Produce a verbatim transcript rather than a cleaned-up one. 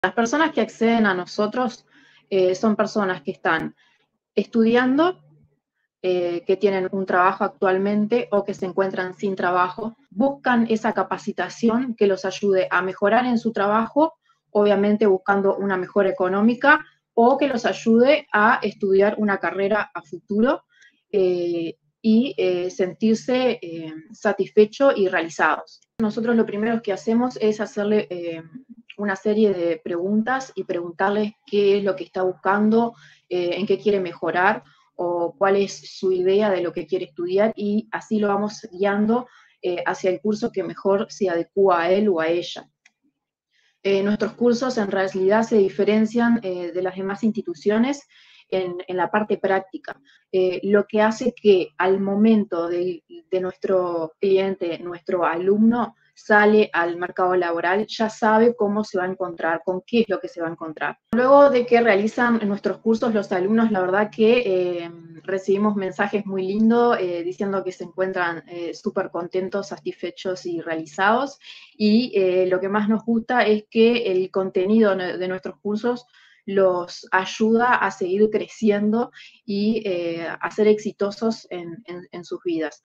Las personas que acceden a nosotros eh, son personas que están estudiando, eh, que tienen un trabajo actualmente o que se encuentran sin trabajo, buscan esa capacitación que los ayude a mejorar en su trabajo, obviamente buscando una mejora económica, o que los ayude a estudiar una carrera a futuro eh, y eh, sentirse eh, satisfechos y realizados. Nosotros lo primero que hacemos es hacerle eh, una serie de preguntas y preguntarles qué es lo que está buscando, eh, en qué quiere mejorar, o cuál es su idea de lo que quiere estudiar, y así lo vamos guiando eh, hacia el curso que mejor se adecúa a él o a ella. Eh, nuestros cursos en realidad se diferencian eh, de las demás instituciones en, en la parte práctica, eh, lo que hace que al momento de, de nuestro cliente, nuestro alumno, sale al mercado laboral, ya sabe cómo se va a encontrar, con qué es lo que se va a encontrar. Luego de que realizan nuestros cursos los alumnos, la verdad que eh, recibimos mensajes muy lindos eh, diciendo que se encuentran eh, súper contentos, satisfechos y realizados, y eh, lo que más nos gusta es que el contenido de nuestros cursos los ayuda a seguir creciendo y eh, a ser exitosos en, en, en sus vidas.